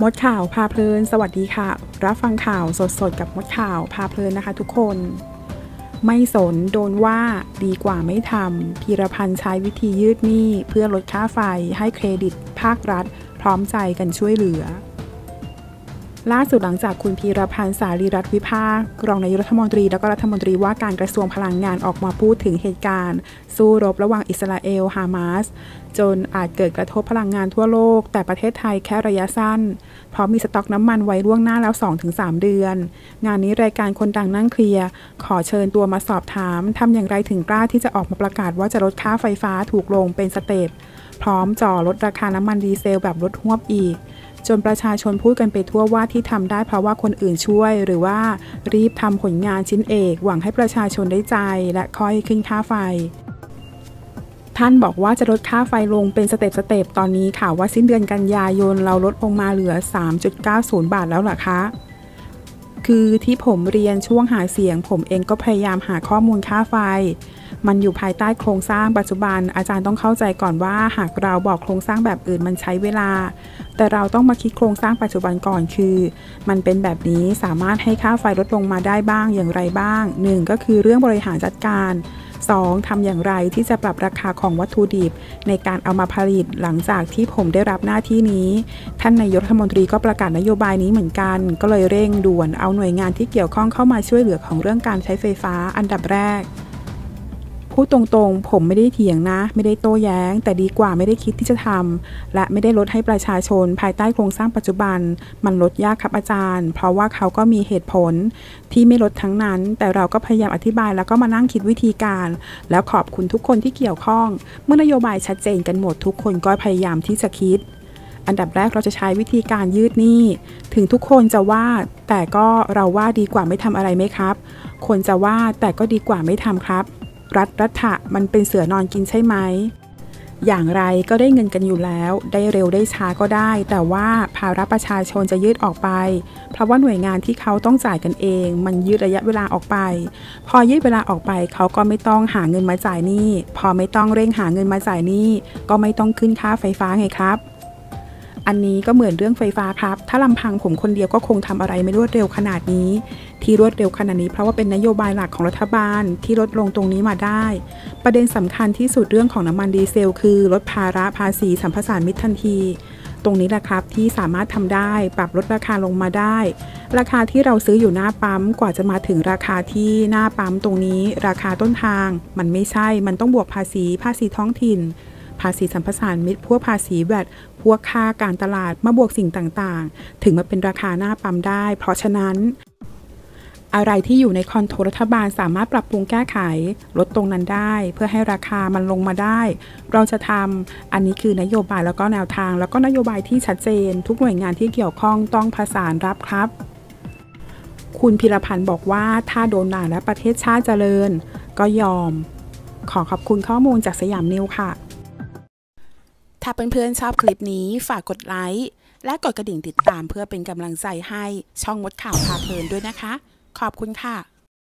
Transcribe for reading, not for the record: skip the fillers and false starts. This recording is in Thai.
มดข่าวพาเพลินสวัสดีค่ะรับฟังข่าวสดๆกับมดข่าวพาเพลินนะคะทุกคนไม่สนโดนว่าดีกว่าไม่ทำพีรพันธ์ใช้วิธียืดหนี้เพื่อลดค่าไฟให้เครดิตภาครัฐพร้อมใจกันช่วยเหลือล่าสุดหลังจากคุณพีรพันธ์สารีรัตน์วิภาครองนายกรัฐมนตรีและก็รัฐมนตรีว่าการกระทรวงพลังงานออกมาพูดถึงเหตุการณ์สู้รบระหว่างอิสราเอลฮามาสจนอาจเกิดกระทบพลังงานทั่วโลกแต่ประเทศไทยแค่ระยะสั้นเพราะมีสต็อกน้ำมันไว้ล่วงหน้าแล้ว 2-3 เดือนงานนี้รายการคนดังนั่งเคลียร์ขอเชิญตัวมาสอบถามทำอย่างไรถึงกล้าที่จะออกมาประกาศว่าจะลดค่าไฟฟ้าถูกลงเป็นสเต็ปพร้อมจ่อลดราคาน้ำมันดีเซลแบบลดหวบอีกจนประชาชนพูดกันไปทั่วว่าที่ทำได้เพราะว่าคนอื่นช่วยหรือว่ารีบทำผลงานชิ้นเอกหวังให้ประชาชนได้ใจและค่อยขึ้นค่าไฟท่านบอกว่าจะลดค่าไฟลงเป็นสเต็ปตอนนี้ข่าวว่าสิ้นเดือนกันยายนเราลดลงมาเหลือ 3.90 บาทแล้วเหรอคะคือที่ผมเรียนช่วงหาเสียงผมเองก็พยายามหาข้อมูลค่าไฟมันอยู่ภายใต้โครงสร้างปัจจุบันอาจารย์ต้องเข้าใจก่อนว่าหากเราบอกโครงสร้างแบบอื่นมันใช้เวลาแต่เราต้องมาคิดโครงสร้างปัจจุบันก่อนคือมันเป็นแบบนี้สามารถให้ค่าไฟลดลงมาได้บ้างอย่างไรบ้าง 1 ก็คือเรื่องบริหารจัดการ2 ทำอย่างไรที่จะปรับราคาของวัตถุดิบในการเอามาผลิตหลังจากที่ผมได้รับหน้าที่นี้ท่านนายกรัฐมนตรีก็ประกาศนโยบายนี้เหมือนกันก็เลยเร่งด่วนเอาหน่วยงานที่เกี่ยวข้องเข้ามาช่วยเหลือของเรื่องการใช้ไฟฟ้าอันดับแรกพูดตรงๆผมไม่ได้เถียงนะไม่ได้โต้แย้งแต่ดีกว่าไม่ได้คิดที่จะทำและไม่ได้ลดให้ประชาชนภายใต้โครงสร้างปัจจุบันมันลดยากครับอาจารย์เพราะว่าเขาก็มีเหตุผลที่ไม่ลดทั้งนั้นแต่เราก็พยายามอธิบายแล้วก็มานั่งคิดวิธีการแล้วขอบคุณทุกคนที่เกี่ยวข้องเมื่อนโยบายชัดเจนกันหมดทุกคนก็พยายามที่จะคิดอันดับแรกเราจะใช้วิธีการยืดหนี้ถึงทุกคนจะว่าแต่ก็เราว่าดีกว่าไม่ทำอะไรไหมครับคนจะว่าแต่ก็ดีกว่าไม่ทำครับรัฐะมันเป็นเสือนอนกินใช่ไหมอย่างไรก็ได้เงินกันอยู่แล้วได้เร็วได้ช้าก็ได้แต่ว่าภาระประชาชนจะยืดออกไปเพราะว่าหน่วยงานที่เขาต้องจ่ายกันเองมันยืดระยะเวลาออกไปพอยืดเวลาออกไปเขาก็ไม่ต้องหาเงินมาจ่ายหนี้พอไม่ต้องเร่งหาเงินมาจ่ายหนี้ก็ไม่ต้องขึ้นค่าไฟฟ้าไงครับอันนี้ก็เหมือนเรื่องไฟฟ้าครับถ้าลำพังผมคนเดียวก็คงทำอะไรไม่รวดเร็วขนาดนี้ที่รวดเร็วขนาดนี้เพราะว่าเป็นนโยบายหลักของรัฐบาลที่ลดลงตรงนี้มาได้ประเด็นสำคัญที่สุดเรื่องของน้ำมันดีเซลคือลดภาระภาษีสัมปทานมิตรทันทีตรงนี้แหละครับที่สามารถทำได้ปรับลดราคาลงมาได้ราคาที่เราซื้ออยู่หน้าปั๊มกว่าจะมาถึงราคาที่หน้าปั๊มตรงนี้ราคาต้นทางมันไม่ใช่มันต้องบวกภาษีท้องถิ่นภาษีสัมปทานมิตรพวกภาษีแวตพวกค่าการตลาดมาบวกสิ่งต่างๆถึงมาเป็นราคาหน้าปั๊มได้เพราะฉะนั้นอะไรที่อยู่ในคอนโทรลรัฐบาลสามารถปรับปรุงแก้ไขลดตรงนั้นได้เพื่อให้ราคามันลงมาได้เราจะทำอันนี้คือนโยบายแล้วก็แนวทางแล้วก็นโยบายที่ชัดเจนทุกหน่วยงานที่เกี่ยวข้องต้องประสานรับครับคุณพีรพันธ์บอกว่าถ้าโดนด่าและประเทศชาติเจริญก็ยอมขอขอบคุณข้อมูลจากสยามนิวค่ะถ้าเพื่อนๆชอบคลิปนี้ฝากกดไลค์และกดกระดิ่งติดตามเพื่อเป็นกำลังใจให้ช่องมดข่าวพาเพลินด้วยนะคะขอบคุณค่ะ